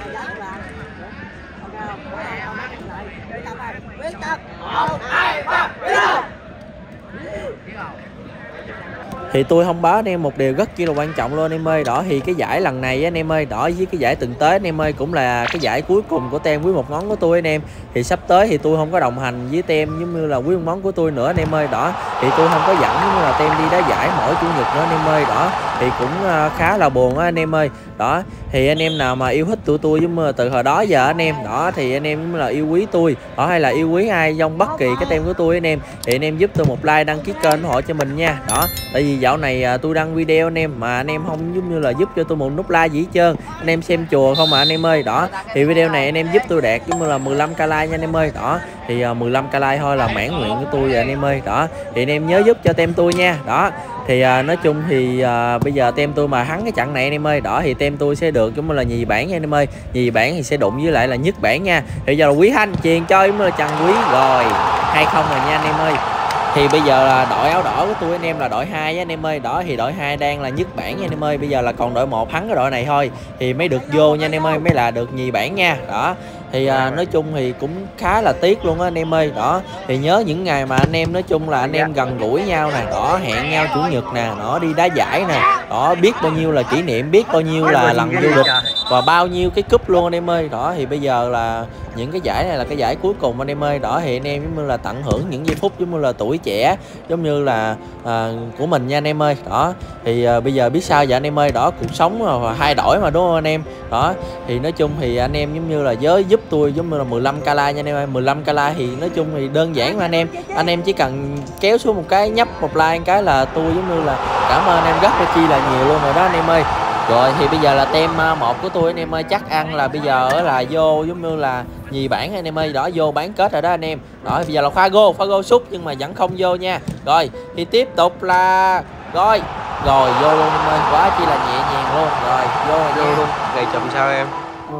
Thì tôi thông báo anh em một điều rất chi là quan trọng luôn anh em ơi. Đó thì cái giải lần này anh em ơi, đó với cái giải từng tới anh em ơi, cũng là cái giải cuối cùng của tem quý một ngón của tôi anh em. Thì sắp tới thì tôi không có đồng hành với tem giống như là quý một ngón của tôi nữa anh em ơi. Đó thì tôi không có dẫn giống như là tem đi đá giải mỗi chủ nhật nữa anh em ơi. Đó thì cũng khá là buồn á anh em ơi. Đó thì anh em nào mà yêu thích tụi tôi giống như từ hồi đó giờ anh em, đó thì anh em giống như là yêu quý tôi đó, hay là yêu quý ai trong bất kỳ cái tem của tôi anh em, thì anh em giúp tôi một like, đăng ký kênh ủng hộ cho mình nha. Đó tại vì dạo này tôi đăng video anh em mà anh em không giống như là giúp cho tôi một nút like gì hết trơn, anh em xem chùa không mà anh em ơi. Đó thì video này anh em giúp tôi đạt giống như là 15k like nha anh em ơi. Đó thì 15k like thôi là mãn nguyện của tôi rồi anh em ơi. Đó thì anh em nhớ giúp cho tem tôi nha. Đó thì nói chung thì bây giờ tem tôi mà thắng cái trận này anh em ơi, đó thì tem tôi sẽ được giống như là nhì bảng nha anh em ơi. Nhì bảng thì sẽ đụng với lại là nhất bảng nha. Thì giờ là Quý Thanh truyền cho giống như là Trần Quý rồi 2-0 rồi nha anh em ơi. Thì bây giờ là đội áo đỏ của tôi anh em là đội 2 á anh em ơi. Đó thì đội 2 đang là nhất bảng nha anh em ơi. Bây giờ là còn đội 1 thắng cái đội này thôi thì mới được vô nha anh em ơi, mới là được nhì bảng nha. Đó thì nói chung thì cũng khá là tiếc luôn á anh em ơi. Đó thì nhớ những ngày mà anh em nói chung là anh em gần gũi nhau nè, đó hẹn nhau chủ nhật nè, đó đi đá giải nè, đó biết bao nhiêu là kỷ niệm, biết bao nhiêu là lần du lịch và bao nhiêu cái cúp luôn anh em ơi. Đó thì bây giờ là những cái giải này là cái giải cuối cùng anh em ơi. Đó thì anh em giống như là tận hưởng những giây phút giống như là tuổi trẻ giống như là của mình nha anh em ơi. Đó thì bây giờ biết sao vậy anh em ơi. Đó cuộc sống mà hai đổi mà đúng không anh em. Đó thì nói chung thì anh em giống như là giúp tôi giống như là 15k like nha anh em ơi. 15k like thì nói chung thì đơn giản mà anh em chỉ cần kéo xuống một cái, nhấp một like cái là tôi giống như là cảm ơn em rất là chi là nhiều luôn rồi đó anh em ơi. Rồi thì bây giờ là tem 1 của tôi anh em ơi, chắc ăn là bây giờ là vô giống như là nhì bảng anh em ơi. Đó vô bán kết rồi đó anh em. Đó bây giờ là pha gô sút nhưng mà vẫn không vô nha. Rồi thì tiếp tục là rồi vô luôn anh em ơi, quá chi là nhẹ nhàng luôn. Rồi vô luôn. Ngày chùm sao em?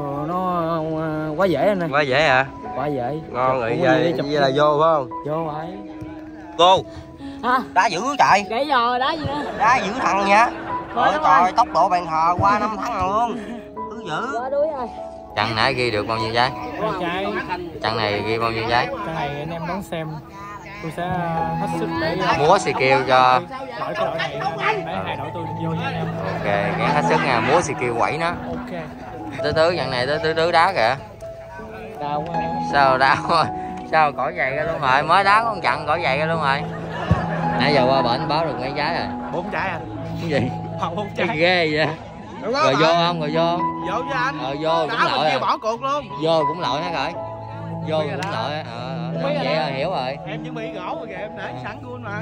Nó quá dễ anh ơi. Quá dễ hả? Quá dễ. Ngon rồi, vậy là vô phải không? Vô rồi. Cô hả? đá dữ trời. Gãy giò đá gì nữa? Đá dữ thằng nha. Trời tốc độ bàn thờ qua 5 thắng rồi luôn. Cứ dữ. Quá đuối rồi. Trận nãy ghi được bao nhiêu trái? Trái. Trận này ghi bao nhiêu trái? Trận này anh em đón xem. Tôi sẽ hết sức để múa xì kêu cho đội cái đội này để hai đội tôi vô nha anh em. Ok, gắng hết sức nha, múa xì kêu quẩy nó. Ok. Tứ trận này tứ đá kìa. Đau quá. Sao đau rồi? Sao cỏ dày ra luôn rồi, mới đá con chặn cỏ dày ra luôn rồi. Nãy giờ qua bển báo được mấy trái rồi? 4 trái à? Cái gì? 4 trái. Ghê vậy. Rồi vô không? Rồi vô không? Vô với anh. Vô cũng lội à. Bỏ cuộc luôn. Vô cũng lội hết rồi. Vô cũng lội á. Vậy rồi, hiểu rồi. Em chuẩn bị gỗ rồi kìa, em để sẵn của anh mà.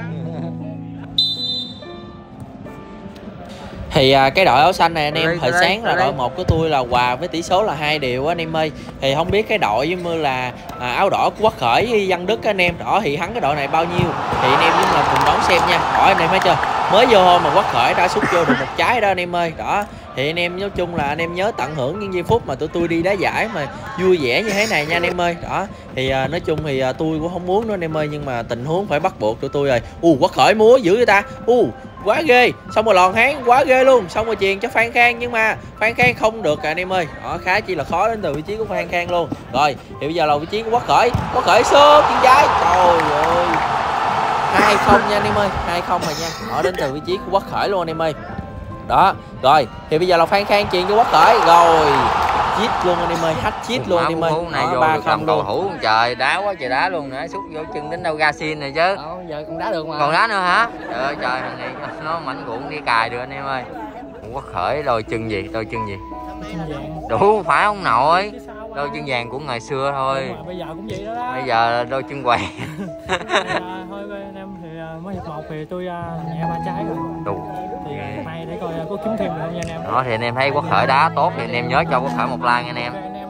Thì cái đội áo xanh này anh em, thời sáng là đội 1 của tôi là hòa với tỷ số là 2-2 anh em ơi. Thì không biết cái đội giống như là áo đỏ của Quốc Khởi với Văn Đức anh em, đó thì thắng cái đội này bao nhiêu thì anh em giống là cùng đón xem nha. Hỏi anh em thấy chưa, mới vô hôm mà Quốc Khởi đã sút vô được 1 trái đó anh em ơi. Đó thì anh em nói chung là anh em nhớ tận hưởng những giây phút mà tụi tôi đi đá giải mà vui vẻ như thế này nha anh em ơi. Đó thì nói chung thì tôi cũng không muốn nữa anh em ơi, nhưng mà tình huống phải bắt buộc tụi tôi rồi. Quốc Khởi múa dữ người ta, quá ghê, xong rồi lòn hán quá ghê luôn, xong rồi chuyền cho Phan Khang nhưng mà Phan Khang không được anh em ơi. Đó khá chi là khó đến từ vị trí của Phan Khang luôn. Rồi thì bây giờ là vị trí của Quốc Khởi sút chân trái, trời ơi 2-0 nha anh em ơi, 2-0 rồi nha. Đó đến từ vị trí của Quốc Khởi luôn anh em ơi. Đó rồi thì bây giờ là Phan Khang chuyền cho Quốc Khởi rồi chít luôn anh em ơi, hat-trick luôn anh em ơi. Này vô được làm cầu thủ trời, đá quá trời đá luôn nữa, sút vô chân đến đâu ga xin này chứ. Giờ còn đá được mà. Còn đá nữa hả? Trời ơi trời, thằng này nó mảnh ruộng đi cài được anh em ơi. Quốc Khởi đôi chân gì? Đủ phải không nội? Đôi chân vàng của ngày xưa thôi. Bây giờ cũng vậy đó. Bây giờ đôi chân quầy. Thôi anh em thì mới hiệp 1 thì tôi nhẹ 3 trái rồi. Đủ. Thì nay để coi có kiếm thêm được không nha anh em. Đó thì anh em thấy Quốc Khởi đá tốt thì anh em nhớ cho Quốc Khởi một like nha anh em.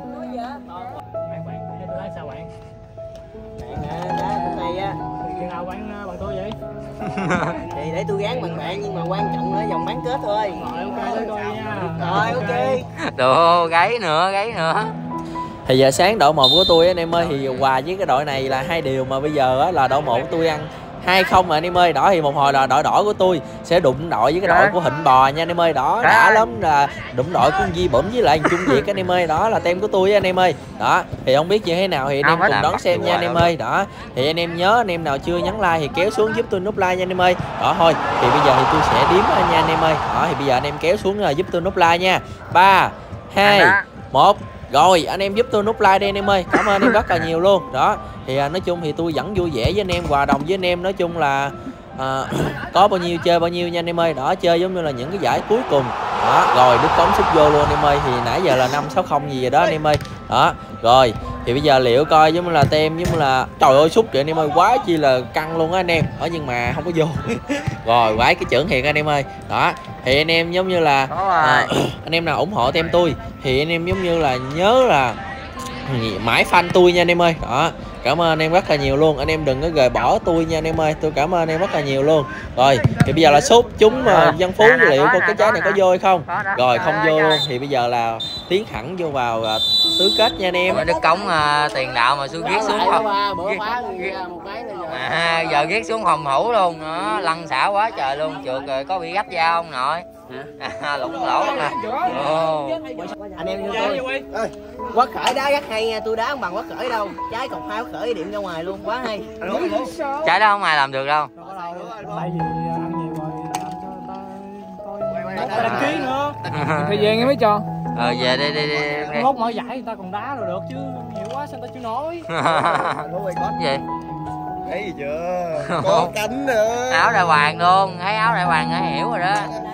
Bằng tôi vậy. Thì để tôi gán bằng bạn nhưng mà quan trọng là vòng bán kết thôi. Rồi ok để coi nha. Rồi ok. Đồ gáy nữa. Thì giờ sáng đội 1 của tôi anh em ơi thì hòa với cái đội này là 2 điều, mà bây giờ là đội 1 của tôi ăn 2-0 rồi anh em ơi. Đó thì một hồi là đội đỏ của tôi sẽ đụng đội với cái đội của Hịnh Bò nha anh em ơi. Đó đã lắm, là đụng đội của Di Bẩm với lại Trung Việt anh em ơi. Đó là tem của tôi anh em ơi. Đó thì không biết như thế nào thì anh em cùng đón xem nha anh em ơi. Đó thì anh em nhớ, anh em nào chưa nhấn like thì kéo xuống giúp tôi nút like nha anh em ơi. Đó thôi thì bây giờ thì tôi sẽ đếm nha anh em ơi. Đó thì bây giờ anh em kéo xuống rồi giúp tôi nút like nha. 3, 2, 1. Rồi anh em giúp tôi nút like đi anh em ơi. Cảm ơn anh em rất là nhiều luôn. Đó thì nói chung thì tôi vẫn vui vẻ với anh em, hòa đồng với anh em. Nói chung là có bao nhiêu chơi bao nhiêu nha anh em ơi. Đó chơi giống như là những cái giải cuối cùng. Đó rồi đứt cống sút vô luôn anh em ơi. Thì nãy giờ là 5-6-0 gì vậy đó anh em ơi. Đó rồi thì bây giờ liệu coi giống như là tem giống như là trời ơi sút vậy anh em ơi, quá chi là căng luôn á anh em. Ở nhưng mà không có vô. Rồi quái cái chưởng thiệt anh em ơi. Đó thì anh em giống như là anh em nào ủng hộ tem tôi thì anh em giống như là nhớ là mãi fan tôi nha anh em ơi. Đó cảm ơn anh em rất là nhiều luôn. Anh em đừng có rời bỏ tôi nha anh em ơi. Tôi cảm ơn anh em rất là nhiều luôn. Rồi thì bây giờ là sút chúng Văn Phú, liệu con cái trái này có vô hay không? Rồi không vô luôn. Thì bây giờ là tiến thẳng vô vào tứ kết nha anh em. Đức Cống tiền đạo mà ghét xuống không. Giờ ghét xuống phòng thủ luôn. Nó lăn xả quá trời luôn. Trượt rồi có bị gấp dao không nội? Lủng lỗ nè. Anh em như tôi Quất Khởi đá rất hay nha, tôi đá không bằng Quất Khởi đâu. Trái cọc hai Quất Khởi điểm ra ngoài luôn, quá hay. Trái đó không ai làm được đâu. Tại vì ăn nhiều rồi làm cho người ta đăng ký nữa. Thời gian em mới cho. Về đi. Mốt mở giải người ta còn đá rồi được chứ, nhiều quá sao người ta chưa nói. Gì? Thấy gì chưa? Có cánh nữa. Áo đại hoàng luôn, thấy áo đại hoàng đã hiểu rồi đó.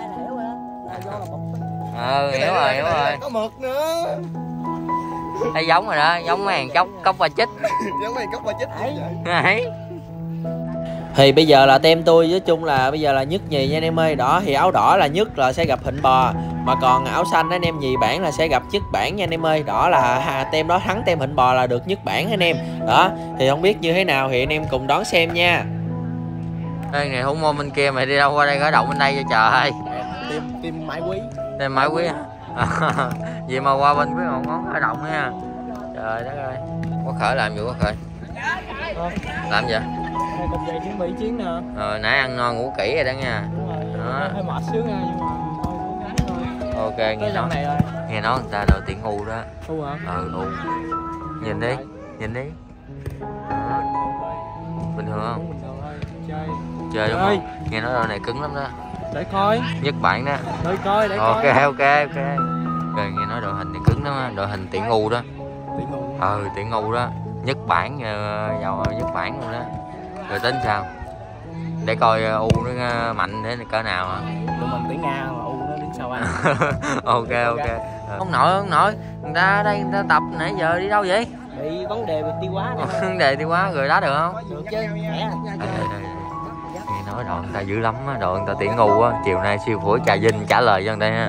Hiểu rồi. Có mực nữa. Thấy giống rồi đó, giống mấy hàng cốc ba chích. Giống mấy hàng cốc ba chích. Đấy. Thì bây giờ là tem tôi nói chung là bây giờ là nhất nhì nha anh em ơi. Đó thì áo đỏ là nhất là sẽ gặp Hịnh Bò, mà còn áo xanh anh em nhì bảng là sẽ gặp nhất bảng nha anh em ơi. Đó là tem đó thắng tem Hịnh Bò là được nhất bảng anh em. Đó thì không biết như thế nào thì anh em cùng đón xem nha. Đây này hung môn bên kia mày đi đâu qua đây, khởi động bên đây cho trời. Tìm Mãi Quý. Tìm Mãi Quý. Gì mà qua bên Quý Ngọn Ngón khởi động nha. Trời đất ơi. Có Khởi làm gì Có Khởi? Làm gì? Cục dày chuẩn bị chiến nè. Nãy ăn no ngủ kỹ rồi đó nha. Đó. Hơi mệt xíu nha, nhưng mà thôi cố gắng thôi. Ok, nghe nói người ta đội tuyển U đó. U hả? U. Nhìn đi. Đó. Bình thường không? Chơi đúng không? Nghe nói đội này cứng lắm đó. Để coi. Nhất bảng đó. Để coi. Ok. Rồi nghe nói đội hình này cứng lắm á, đội hình tuyển U đó. Tuyển U đó. Nhất bảng vào nhất bảng luôn đó. Rồi tính sao? Để coi U nó mạnh thế cỡ nào hả? Tụi mình tuyển Nga mà U nó đứng sau anh. Ok. Không nổi. Người ta ở đây người ta tập nãy giờ đi đâu vậy? Bị vấn đề về tiêu hóa này. Vấn đề tiêu hóa rồi đá được không? Được chứ, khỏe. Nghe nói đội người ta dữ lắm á, đội người ta tuyển U á. Chiều nay siêu phổi Trà Vinh trả lời cho người ta ha.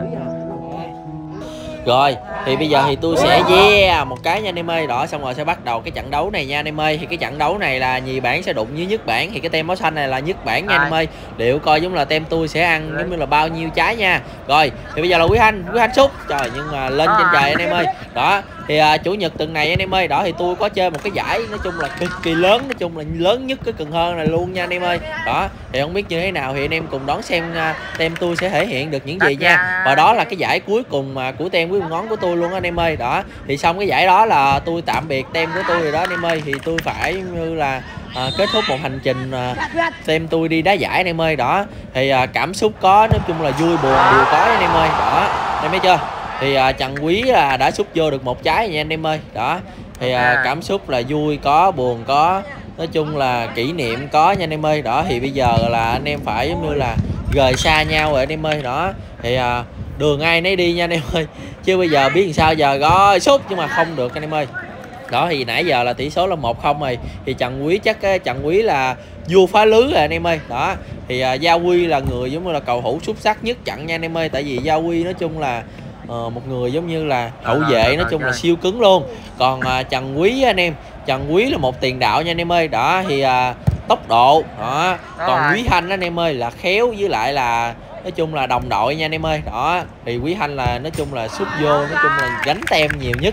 Rồi thì bây giờ thì tôi sẽ một cái nha anh em ơi. Đó xong rồi sẽ bắt đầu cái trận đấu này nha anh em ơi. Thì cái trận đấu này là nhì bảng sẽ đụng với nhất bảng. Thì cái tem áo xanh này là nhất bảng nha anh em ơi. Liệu coi giống là tem tôi sẽ ăn giống như là bao nhiêu trái nha. Rồi thì bây giờ là Quý Anh sút. Trời nhưng mà lên trên trời anh em ơi. Đó thì chủ nhật tuần này anh em ơi. Đó thì tôi có chơi một cái giải nói chung là cực kỳ lớn, nói chung là lớn nhất cái Cần Thơ này luôn nha anh em ơi. Đó thì không biết như thế nào thì anh em cùng đón xem tem tôi sẽ thể hiện được những gì nha. Và đó là cái giải cuối cùng của tem Quý Ngón của tôi luôn anh em ơi. Đó thì xong cái giải đó là tôi tạm biệt tem của tôi rồi đó anh em ơi. Thì tôi phải như là kết thúc một hành trình tem tôi đi đá giải anh em ơi. Đó thì cảm xúc có, nói chung là vui buồn đều có anh em ơi. Đó em thấy chưa? Thì Trần Quý là đã xúc vô được một trái nha anh em ơi. Đó thì cảm xúc là vui có, buồn có, nói chung là kỷ niệm có nha anh em ơi. Đó thì bây giờ là anh em phải giống như là rời xa nhau rồi anh em ơi. Đó thì đường ai nấy đi nha anh em ơi, chứ bây giờ biết làm sao giờ. Rồi sút nhưng mà không được anh em ơi. Đó thì nãy giờ là tỷ số là 1-0 rồi. Thì Trần Quý chắc Trần Quý là vua phá lưới rồi anh em ơi. Đó thì Gia Huy là người giống như là cầu thủ xuất sắc nhất trận nha anh em ơi. Tại vì Gia Huy nói chung là một người giống như là hậu vệ, nói chung là siêu cứng luôn. Còn Trần Quý anh em, Trần Quý là một tiền đạo nha anh em ơi. Đó thì tốc độ đó. Còn Quý Thanh anh em ơi là khéo với lại là nói chung là đồng đội nha anh em ơi. Đó thì Quý Thanh là nói chung là sút vô, nói chung là gánh tem nhiều nhất đó.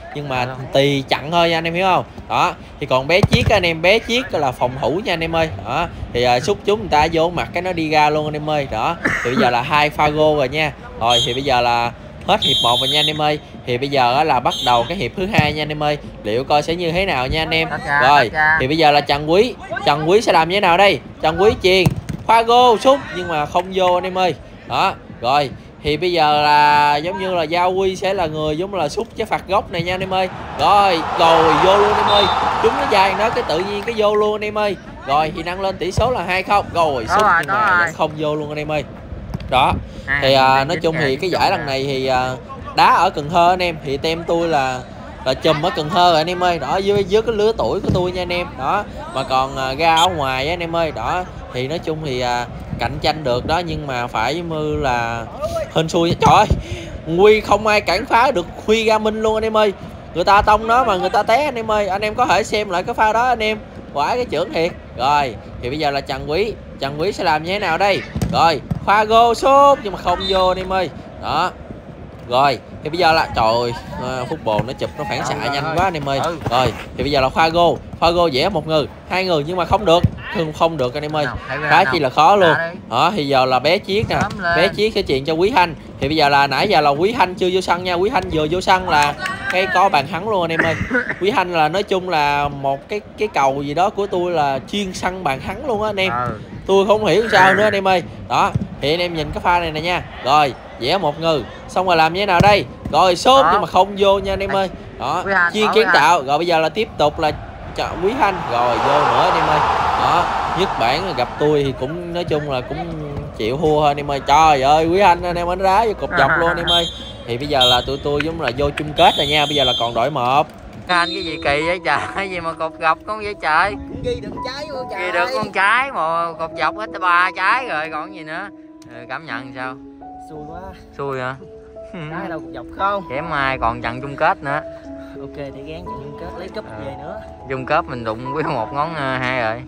nhưng mà tì chặn thôi nha anh em hiểu không. Đó thì còn bé Chiết anh em, bé Chiết là phòng thủ nha anh em ơi. Đó thì xúc chúng người ta vô mặt cái nó đi ra luôn anh em ơi. Đó thì bây giờ là 2 pha gô rồi nha. Rồi thì bây giờ là hết hiệp 1 rồi nha anh em ơi. Thì bây giờ là bắt đầu cái hiệp thứ 2 nha anh em ơi. Liệu coi sẽ như thế nào nha anh em. Rồi thì bây giờ là Trần Quý sẽ làm như thế nào đây. Trần Quý chuyền pha gô sút nhưng mà không vô anh em ơi. Đó rồi thì bây giờ là giống như là Giao Quy sẽ là người giống là sút cái phạt góc này nha anh em ơi. Rồi vô luôn anh em ơi. Chúng nó dài đó cái tự nhiên cái vô luôn anh em ơi. Rồi thì nâng lên tỷ số là 2-0. Rồi sút nhưng mà vẫn không vô luôn anh em ơi. Đó thì nói chung thì cái giải lần này thì đá ở Cần Thơ anh em. Thì tem tôi là chùm ở Cần Thơ rồi anh em ơi. Đó dưới cái lứa tuổi của tôi nha anh em. Đó mà còn ra ở ngoài anh em ơi. Đó thì nói chung thì cạnh tranh được đó, nhưng mà phải mưa là hên xui. Trời ơi, Huy không ai cản phá được Huy Ga Minh luôn anh em ơi. Người ta tông nó mà người ta té anh em ơi. Anh em có thể xem lại cái pha đó anh em. Quả cái trưởng thiệt. Rồi thì bây giờ là Trần Quý sẽ làm như thế nào đây. Rồi pha gô sút nhưng mà không vô anh em ơi. Đó rồi thì bây giờ là trời ơi, football nó chụp nó phản xạ nhanh quá anh em ơi. Rồi thì bây giờ là pha gô dễ một người 2 người nhưng mà không được anh em ơi. Khá chi là khó luôn. Đó thì giờ là bé Chiết nè, bé Chiết sẽ chuyền cho Quý Thanh. Thì bây giờ là nãy giờ là Quý Thanh chưa vô sân nha. Quý Thanh vừa vô sân là cái có bàn thắng luôn anh em ơi. Quý Thanh là nói chung là một cái cầu gì đó của tôi là chuyên săn bàn thắng luôn á anh em. Tôi không hiểu sao nữa anh em ơi. Đó thì anh em nhìn cái pha này nè nha. Rồi vẽ một người xong rồi làm như thế nào đây. Rồi sốt nhưng mà không vô nha anh em ơi. Đó chuyên kiến tạo. Rồi bây giờ là tiếp tục là Quý Thanh rồi vô nữa anh em ơi. Đó nhất bản gặp tôi thì cũng nói chung là cũng chịu thua thôi anh em ơi. Trời ơi Quý Thanh anh em đánh đá vô cột dọc luôn anh em ơi. Thì bây giờ là tụi tôi giống là vô chung kết rồi nha. Bây giờ là còn đội 1. Anh cái gì kỳ vậy trời, cái gì mà cột dọc con vậy trời. Ghi được trái luôn trời. Ghi được con trái mà cột dọc hết 3 trái rồi còn gì nữa. Cảm nhận sao? Xui quá. Xui hả? Trái đâu cột dọc không? Kém mai còn trận chung kết nữa. Ok thì gán trận chung kết lấy cúp về nữa. Chung kết mình đụng với một ngón 2 rồi.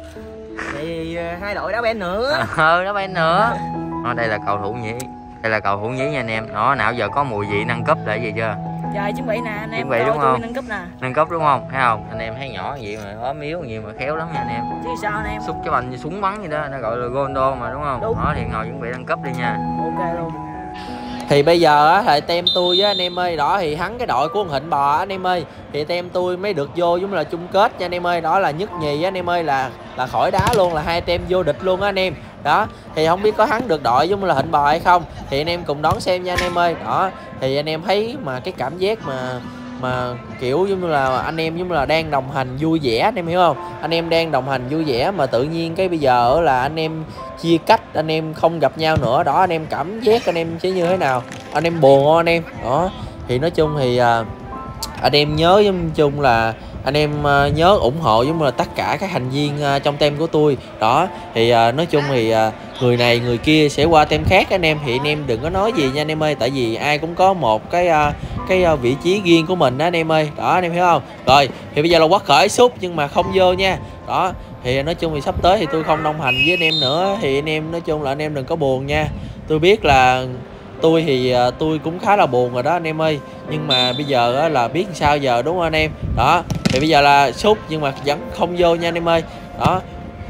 Thì 2 đội đá bên nữa. Đá bên nữa. Đây là cầu thủ nhí. Đây là cầu thủ nhí nha anh em. Nó nào giờ có mùi vị nâng cấp là gì chưa? Trời chuẩn bị nè anh em. Chuẩn bị đúng không? Nâng cấp nè. Nâng cấp đúng không? Thấy không? Anh em thấy nhỏ vậy mà ốm yếu gì mà khéo lắm nha anh em. Chứ sao anh em? Xúc cái bành như súng bắn vậy đó, nó gọi là Gondo mà đúng không? Đó thì ngồi chuẩn bị nâng cấp đi nha. Ok luôn. Thì bây giờ á thì tem tôi với anh em ơi. Đó thì thắng cái đội của Thịnh Bò anh em ơi. Thì tem tôi mới được vô giống là chung kết nha anh em ơi. Đó là nhất nhì anh em ơi, là khỏi đá luôn, là 2 tem vô địch luôn á anh em. Đó thì không biết có thắng được đội giống là Thịnh Bò hay không thì anh em cùng đón xem nha anh em ơi. Đó thì anh em thấy mà cái cảm giác mà kiểu giống như là anh em giống như là đang đồng hành vui vẻ anh em hiểu không. Anh em đang đồng hành vui vẻ mà tự nhiên cái bây giờ là anh em chia cách, anh em không gặp nhau nữa. Đó anh em cảm giác anh em sẽ như thế nào, anh em buồn không anh em. Đó thì nói chung thì anh em nhớ giống chung là anh em nhớ ủng hộ giống là tất cả các thành viên trong team của tôi. Đó thì nói chung thì người này người kia sẽ qua team khác anh em. Thì anh em đừng có nói gì nha anh em ơi, tại vì ai cũng có một cái vị trí riêng của mình đó anh em ơi. Đó anh em hiểu không. Rồi thì bây giờ là Quắc Khởi sút nhưng mà không vô nha. Đó thì nói chung thì sắp tới thì tôi không đồng hành với anh em nữa. Thì anh em nói chung là anh em đừng có buồn nha. Tôi biết là tôi thì tôi cũng khá là buồn rồi đó anh em ơi. Nhưng mà bây giờ là biết sao giờ đúng không anh em. Đó thì bây giờ là sút nhưng mà vẫn không vô nha anh em ơi. Đó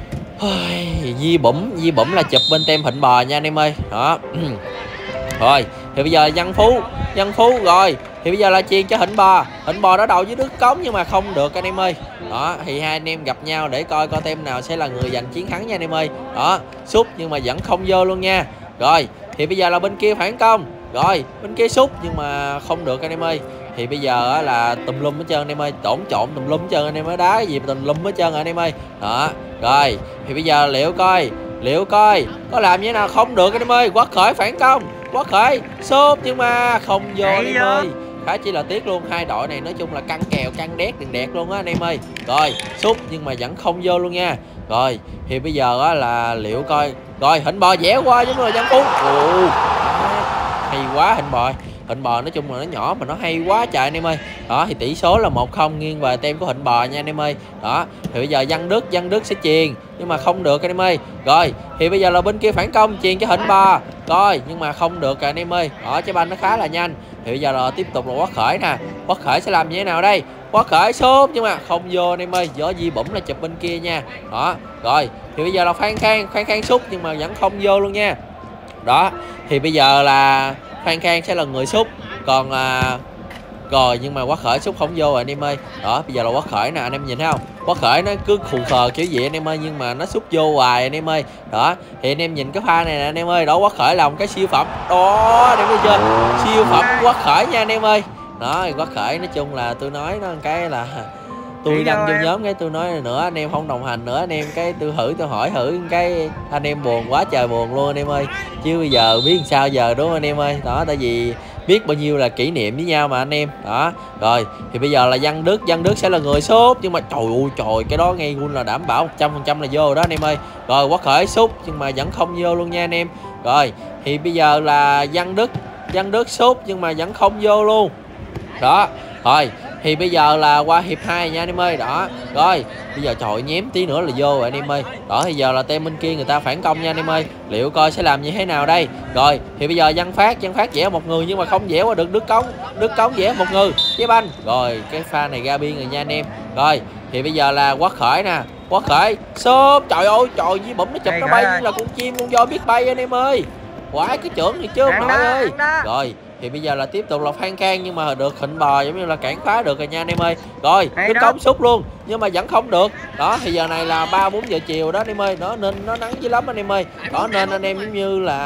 Di Bẩm là chụp bên tem Thịnh Bò nha anh em ơi. Đó rồi thì bây giờ Văn Phú rồi thì bây giờ là chuyền cho Thịnh Bò đó đầu với đứt cống nhưng mà không được anh em ơi. Đó thì hai anh em gặp nhau để coi tem nào sẽ là người giành chiến thắng nha anh em ơi. Đó sút nhưng mà vẫn không vô luôn nha. Rồi thì bây giờ là bên kia phản công. Rồi bên kia sút nhưng mà không được anh em ơi. Thì bây giờ là tùm lum hết trơn anh em ơi, trộn tùm lum hết trơn anh em ơi, đá cái gì tùm lum hết trơn anh em ơi. Đó rồi thì bây giờ liệu coi có làm như thế nào. Không được anh em ơi. Quắc Khởi phản công, Quắc Khởi sút nhưng mà không vô anh em ơi. Khá chỉ là tiếc luôn. Hai đội này nói chung là căng kèo căng đét đèn đẹp luôn á anh em ơi. Rồi sút nhưng mà vẫn không vô luôn nha. Rồi thì bây giờ là liệu coi. Rồi Thịnh Bò vẽ qua giống như là Văn Phú. Hay quá Thịnh Bò nói chung là nó nhỏ mà nó hay quá trời anh em ơi. Đó thì tỷ số là 1-0 nghiêng về tem của Thịnh Bò nha anh em ơi. Đó thì bây giờ Văn Đức sẽ chuyền nhưng mà không được anh em ơi. Rồi thì bây giờ là bên kia phản công chuyền cho Thịnh Bò. Rồi nhưng mà không được anh em ơi. Đó trái banh nó khá là nhanh. thì bây giờ là tiếp tục là Quát Khởi nè. Quát Khởi sẽ làm như thế nào đây? Quát Khởi sút nhưng mà không vô anh em ơi. Võ Di Bẩm là chụp bên kia nha. Đó. Rồi thì bây giờ là Phan Khang sút nhưng mà vẫn không vô luôn nha. Đó. Thì bây giờ là Phan Khang sẽ là người sút. Còn rồi nhưng mà Quát Khởi sút không vô rồi anh em ơi. Đó bây giờ là Quát Khởi nè, anh em nhìn thấy không? Quát Khởi nó cứ khù khờ kiểu gì anh em ơi, nhưng mà nó sút vô hoài anh em ơi. Đó thì anh em nhìn cái pha này nè anh em ơi. Đó Quát Khởi làm cái siêu phẩm. Đó anh em thấy chưa? Siêu phẩm Quát Khởi nha anh em ơi. Đó Quát Khởi nói chung là tôi nói nó cái là tôi đăng vô nhóm cái tôi nói nữa anh em không đồng hành nữa anh em, cái tôi hỏi cái anh em buồn quá trời buồn luôn anh em ơi. Chứ bây giờ biết làm sao giờ đúng không anh em ơi. Đó tại vì biết bao nhiêu là kỷ niệm với nhau mà anh em. Đó rồi thì bây giờ là Văn Đức sẽ là người sút nhưng mà trời ơi trời, cái đó ngay luôn là đảm bảo 100% là vô đó anh em ơi. Rồi Quát Khởi sút nhưng mà vẫn không vô luôn nha anh em. Rồi thì bây giờ là Văn Đức sút nhưng mà vẫn không vô luôn. Đó rồi thì bây giờ là qua hiệp 2 nha anh em ơi. Đó rồi bây giờ trời nhém tí nữa là vô rồi anh em ơi. Đó thì giờ là team bên kia người ta phản công nha anh em ơi. Liệu coi sẽ làm như thế nào đây. Rồi thì bây giờ Văn Phát vẽ một người nhưng mà không vẽ qua được Đức Cống vẽ một người chế banh. Rồi cái pha này ra biên rồi nha anh em. Rồi thì bây giờ là Quát Khởi nè. Quát Khởi sớm trời ơi trời, với bấm nó chụp nó bay như là con chim con voi biết bay anh em ơi. Quái cái trưởng này chứ ông nội ơi. Rồi thì bây giờ là tiếp tục là Phan Khang nhưng mà được Thịnh Bò giống như là cản phá được rồi nha anh em ơi. Rồi Đức Cống sút luôn nhưng mà vẫn không được. Đó thì giờ này là 3-4 giờ chiều đó anh em ơi. Đó nên nó nắng dữ lắm anh em ơi. Đó nên anh em giống như là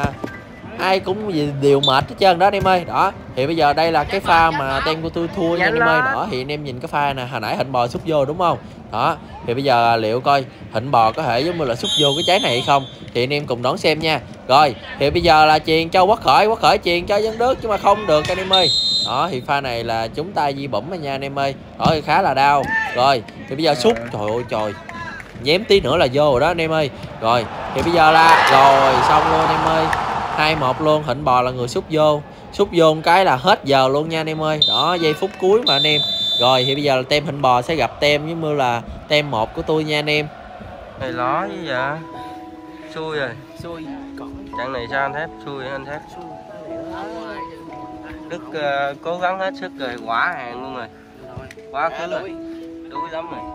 ai cũng đều mệt hết trơn đó anh em ơi. Đó thì bây giờ đây là cái pha mà team của tôi thua nha anh em ơi. Đó thì anh em nhìn cái pha nè, hồi nãy Thịnh Bò sút vô đúng không? Đó thì bây giờ liệu coi Thịnh Bò có thể giống như là sút vô cái trái này hay không thì anh em cùng đón xem nha. Rồi thì bây giờ là chuyền cho Quát Khởi chuyền cho Văn Đức nhưng mà không được anh em ơi. Đó thì pha này là chúng ta Di Bẩm nha anh em ơi. Đó thì khá là đau. Rồi thì bây giờ sút trời ơi trời, nhém tí nữa là vô rồi đó anh em ơi. Rồi thì bây giờ là rồi xong luôn anh em ơi, 2-1 luôn. Thịnh Bò là người sút vô một cái là hết giờ luôn nha anh em ơi. Đó giây phút cuối mà anh em. Rồi thì bây giờ là team Thịnh Bò sẽ gặp team giống như là team 1 của tôi nha anh em. Thầy ló chứ vậy. Xui rồi. Xui. Trận này sao anh Thép? Xui anh Thép. Đức cố gắng hết sức rồi, quả hàng luôn rồi. Quá khứ rồi. Đuối lắm rồi.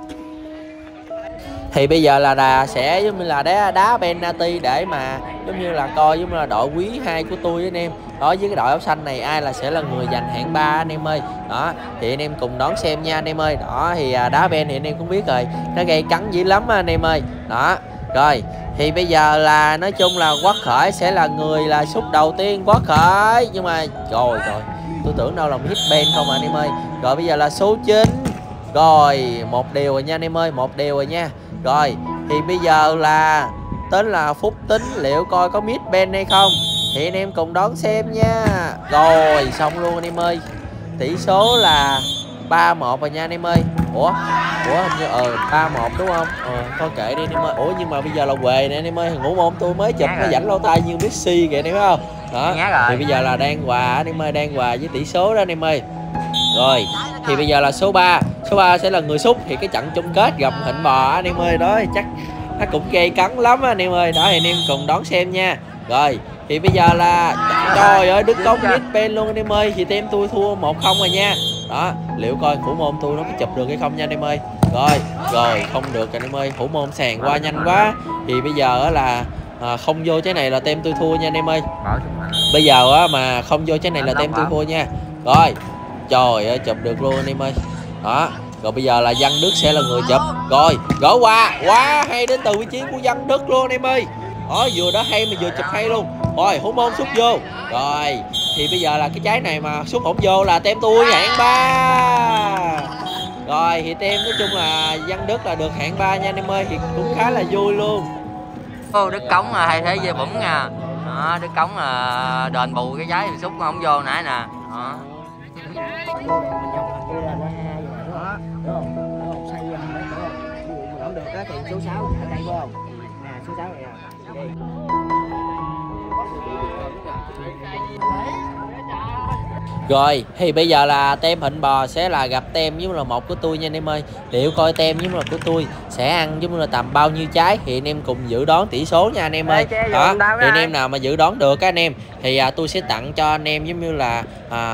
Thì bây giờ là Đà sẽ giống như là đá penalty để mà giống như là coi giống như là đội quý 2 của tôi anh em. Đó với cái đội áo xanh này ai là sẽ là người giành hạng 3 anh em ơi. Đó thì anh em cùng đón xem nha anh em ơi. Đó thì đá pen thì anh em cũng biết rồi, nó gây cắn dữ lắm anh em ơi. Đó rồi thì bây giờ là nói chung là Quát Khởi sẽ là người là sút đầu tiên. Quát Khởi nhưng mà rồi tôi tưởng đâu là hit ben không mà anh em ơi. Rồi bây giờ là số 9. Rồi 1 điều rồi nha anh em ơi, 1 điều rồi nha. Rồi thì bây giờ là tính là phút tính liệu coi có mid ben hay không thì anh em cùng đón xem nha. Rồi xong luôn anh em ơi, tỷ số là 3-1 rồi nha anh em ơi. Ủa hình như 3-1 đúng không? Thôi kệ đi anh em ơi. Ủa nhưng mà bây giờ là quề nè anh em ơi, ngủ môn tôi mới chụp nó rảnh lâu tay như Messi kìa anh em thấy không? Đó thì bây giờ là đang hòa anh em ơi, đang hòa với tỷ số đó anh em ơi. Rồi thì bây giờ là số 3 sẽ là người sút thì cái trận chung kết gặp Thịnh Bò anh em ơi. Đó thì chắc nó cũng gây cấn lắm anh em ơi. Đó thì anh em cùng đón xem nha. Rồi thì bây giờ là trời ơi Đức Cống mid pen luôn anh em ơi. Thì team tôi thua 1-0 rồi nha. Đó liệu coi thủ môn tôi nó có chụp được hay không nha anh em ơi. Rồi không được anh em ơi, thủ môn sàn qua nhanh quá. Thì bây giờ là không vô trái này là team tôi thua nha anh em ơi. Bây giờ mà không vô trái này là team tôi thua nha. Rồi trời ơi chụp được luôn anh em ơi. Đó rồi bây giờ là Văn Đức sẽ là người chụp. Rồi gỡ qua quá hay đến từ vị trí của Văn Đức luôn anh em ơi. Đó vừa đó hay mà vừa chụp hay luôn. Rồi thủ môn sút vô. Rồi thì bây giờ là cái trái này mà sút không vô là team tôi hạng 3. Rồi thì team nói chung là Văn Đức là được hạng 3 nha anh em ơi. Thì cũng khá là vui luôn. Đức Cống là hay thế Di Bẩm nha. Đó, Đức Cống là đền bù cái trái sút không vô nãy nè. Đó. Không được á thì số 6 ở đây phải không? Nè số 6 này nè. Rồi thì bây giờ là team Thịnh Bò sẽ là gặp team với là 1 của tôi nha anh em ơi. Liệu coi team với là của tôi sẽ ăn giống như là tầm bao nhiêu trái thì anh em cùng dự đoán tỷ số nha anh em ơi. Đó thì anh em nào mà dự đoán được các anh em thì tôi sẽ tặng cho anh em giống như là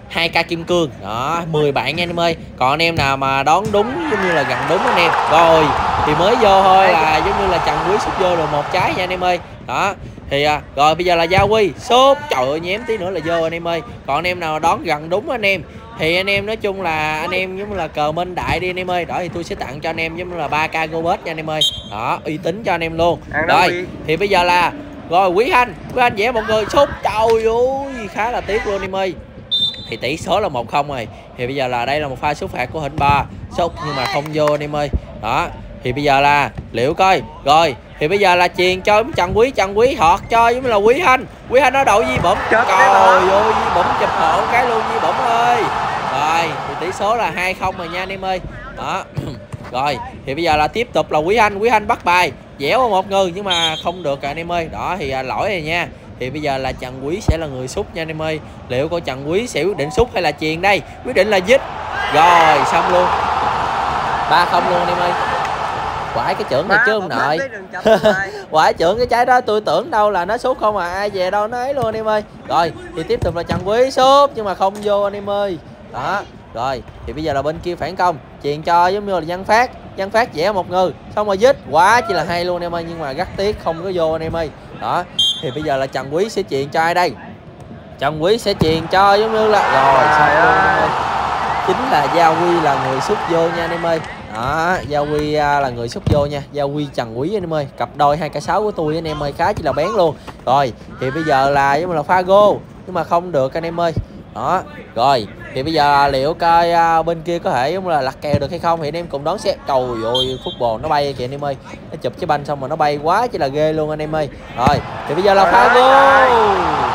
2k kim cương đó, 10 bạn nha anh em ơi. Còn anh em nào mà đón đúng giống như là gần đúng anh em rồi thì mới vô thôi, là giống như là Trần Quý sút vô được 1 trái nha anh em ơi. Đó thì rồi bây giờ là Gia Huy sút, trời ơi nhém tí nữa là vô anh em ơi. Còn anh em nào đón gần đúng anh em thì anh em nói chung là anh em giống như là cờ minh đại đi anh em ơi. Đó thì tôi sẽ tặng cho anh em giống như là 3k Gobet nha anh em ơi. Đó uy tín cho anh em luôn. Rồi thì bây giờ là rồi Quý Anh vẽ một người sút, trời ơi khá là tiếc luôn anh em ơi. Thì tỷ số là 1-0 rồi. Thì bây giờ là đây là một pha sút phạt của Hình Ba, sút nhưng mà không vô anh em ơi. Đó thì bây giờ là liệu coi rồi thì bây giờ là chuyền cho Trần Quý họt cho giống như là Quý Anh nó đậu Di Bẩm, trời ơi Di Bẩm chụp hộ cái luôn Di Bẩm ơi. Rồi thì tỷ số là 2-0 rồi nha anh em ơi. Đó rồi thì bây giờ là tiếp tục là Quý Anh bắt bài dẻo một người nhưng mà không được anh em ơi. Đó thì lỗi rồi nha. Thì bây giờ là Trần Quý sẽ là người sút nha anh em ơi. Liệu coi Trần Quý sẽ quyết định sút hay là chuyền đây? Quyết định là dít. Rồi xong luôn, 3-0 luôn anh em ơi. Quải cái trưởng này chứ không nội. Quải trưởng cái trái đó tôi tưởng đâu là nó sút không à, ai về đâu nó ấy luôn anh em ơi. Rồi thì tiếp tục là Trần Quý sút nhưng mà không vô anh em ơi. Đó rồi thì bây giờ là bên kia phản công, chuyền cho giống như là Văn Phát vẽ một người xong rồi dít, quá chỉ là hay luôn anh em ơi, nhưng mà rất tiếc không có vô anh em ơi. Đó thì bây giờ là Trần Quý sẽ chuyền cho ai đây? Trần Quý sẽ chuyền cho giống như là rồi xong luôn anh em ơi. Chính là Gia Huy là người sút vô nha anh em ơi. Đó Gia Huy là người sút vô nha, Gia Huy Trần Quý anh em ơi, cặp đôi 2k6 của tôi anh em ơi, khá chỉ là bén luôn. Rồi thì bây giờ là giống như là pha gô nhưng mà không được anh em ơi. Đó rồi thì bây giờ liệu coi bên kia có thể giống là lật kèo được hay không thì anh em cùng đón xem. Trời ơi football nó bay kìa anh em ơi, nó chụp cái banh xong mà nó bay quá chỉ là ghê luôn anh em ơi. Rồi thì bây giờ là pha gô,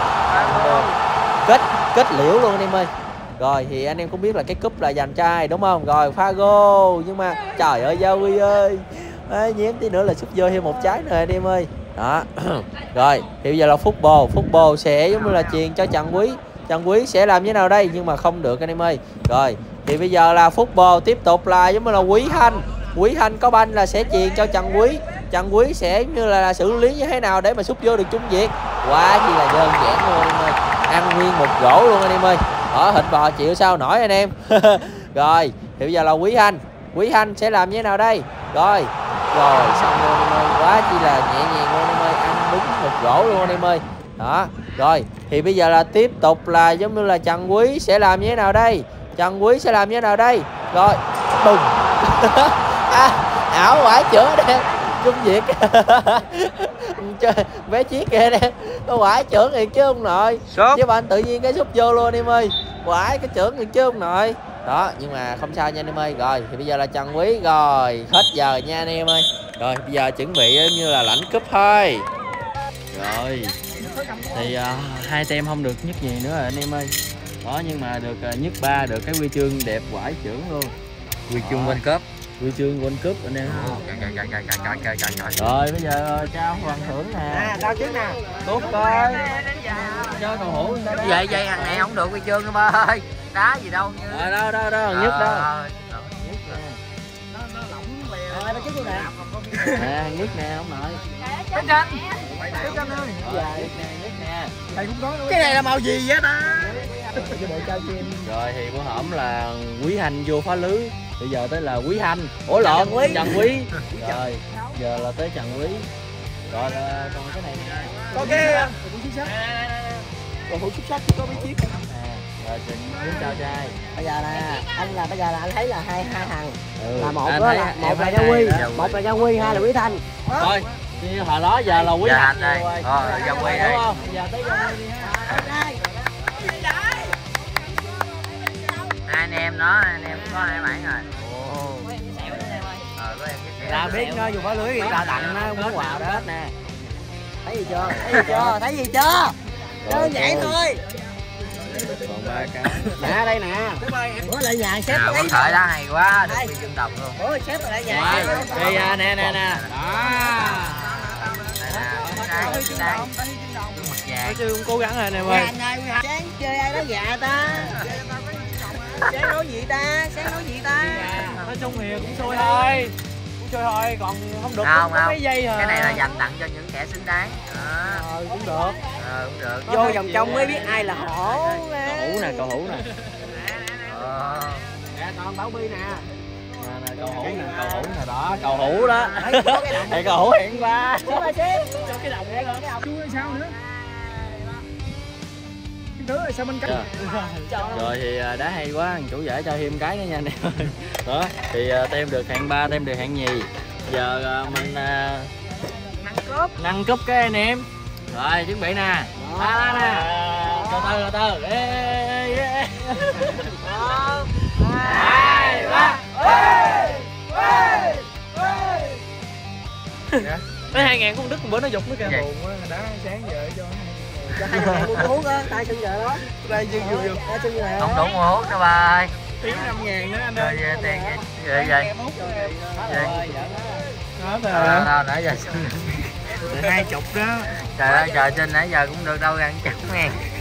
kết liễu luôn anh em ơi. Rồi thì anh em cũng biết là cái cúp là dành cho ai đúng không? Rồi pha gô nhưng mà trời ơi Gia Huy ơi, nhém tí nữa là sút vô thêm 1 trái nữa anh em ơi. Đó rồi thì bây giờ là football sẽ giống như là chuyền cho Trần Quý sẽ làm như thế nào đây nhưng mà không được anh em ơi. Rồi thì bây giờ là football tiếp tục là giống như là Quý Anh có banh là sẽ chuyền cho Trần Quý sẽ như là xử lý như thế nào để mà sút vô được chung việt. Quá chỉ là đơn giản luôn anh em ơi, ăn nguyên một rổ luôn anh em ơi. Ở thịt bò chịu sao nổi anh em. Rồi thì bây giờ là Quý Anh sẽ làm như thế nào đây? Rồi xong luôn anh em ơi, quá chỉ là nhẹ nhàng luôn anh em ơi, ăn đúng một rổ luôn anh em ơi. Đó rồi thì bây giờ là tiếp tục là giống như là Trần Quý sẽ làm như thế nào đây? Rồi đùng. Ảo quả chữa đây chung việt. Vé chiếc kìa nè, có quả trưởng thiệt chứ không nội. Với bạn tự nhiên cái sút vô luôn anh em ơi, quả cái trưởng thiệt chứ không nội. Đó nhưng mà không sao nha anh em ơi. Rồi thì bây giờ là Trần Quý rồi hết giờ nha anh em ơi. Rồi bây giờ chuẩn bị như là lãnh cúp thôi. Rồi thì 2 tem không được nhất gì nữa rồi anh em ơi. Đó nhưng mà được nhất 3 được cái huy chương đẹp quải trưởng luôn, huy chương World Cup. Huy chương World Cup anh em. Rồi bây giờ trao phần thưởng nè. Tao trước nè. Tốt coi. Cho cầu thủ Vậy thằng này không được huy chương đâu ba ơi. Đá gì đâu như. Đâu nhất đâu. Rồi tao trước luôn nè. Nè nhất nè ông nội. Bên trên ơi. Nhất nè. Thầy cũng có. Cái này là màu gì vậy ta? Rồi thì bữa hổm là Quý Anh vô phá lưới. Bây giờ tới là Quý Anh. Ủa lộn Trần Quý. Rồi giờ là tới Trần Quý. Rồi còn cái này nè. Có cái cầu thủ xuất sắc chỉ có mấy chiếc. Rồi Trịnh muốn chào trai. Bây giờ là anh thấy là hai thằng. Là một là một là Gia Huy, hai là Quý Thanh. Thôi như hồi đó giờ là Quý Anh đây. Gia Huy đây. Đúng không? Giờ tới Gia Huy đi ha. Anh em có 2 bản rồi. Ta biết nó dùng phá lưới người ta tặng nó món quà đó hết nè. Thấy gì chưa? Đơn giản thôi. Còn 3 cái. Nè đây nè. Bữa lại nhà xếp có khởi đó hay quá, được huy chương đồng luôn. Bữa xếp lại nhà. Đây nè. Đó. Nói chung cố gắng rồi nè ơi. Sáng chơi ai đó gà ta. Sáng nói gì ta? Nói chung thì cũng xui thôi. chơi thôi, còn không được Không, có mấy giây hả? cái này là dành tặng cho những kẻ xứng đáng. Cũng được. Cũng được. Vô vòng trong mới biết ai là hổ. Hữu nè, cậu Hữu nè. Nè còn Bảo Bi nè. Nè, cậu Hữu nè, cậu Hữu nè đó, cậu Hữu đó. Đây cậu Hữu hẹn qua. Xíu ơi xíu. Cho cái đồng này lên. Chú hay sao nữa? Cái đứa là sao bên cạnh. Rồi thì đá hay quá, chủ giải cho thêm cái nữa nha anh em ơi. Đó, thì tem được hạng 3, tem được hạng nhì. Giờ mình nâng cúp cái anh em. Rồi chuẩn bị nè. Đó nè. Từ từ. Ê. 1, 2, 3. Mấy 2.000 con Đức bữa nó dục nó kìa. Buồn quá, đá sáng giờ cho 2.000 mua hút á, tay chân giờ đó. tay chân vô. Tay chân giờ. Không đủ mua hút đâu bà. Thiếu 5.000 nữa anh Rồi ơi. về tiền vậy. Vậy. Đâu nãy giờ 20 đó. trời ơi trời xin nãy giờ cũng được đâu gần 100.000.